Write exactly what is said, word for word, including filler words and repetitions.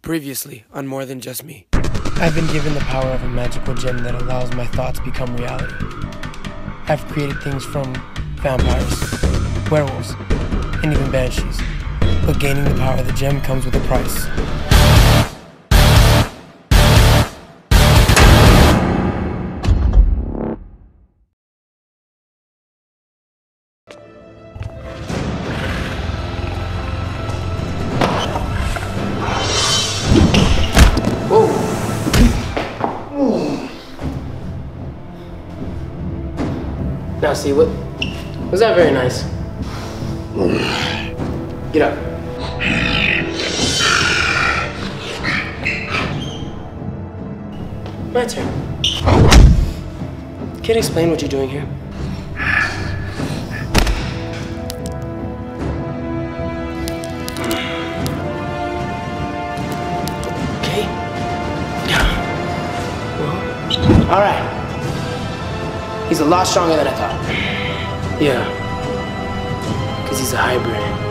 Previously on More Than Just Me. I've been given the power of a magical gem that allows my thoughts become reality. I've created things from vampires, werewolves, and even banshees. But gaining the power of the gem comes with a price. Now see, what was that? Very nice. Get up. My turn. Can't explain what you're doing here. Okay. Well, all right. He's a lot stronger than I thought. Yeah, because he's a hybrid.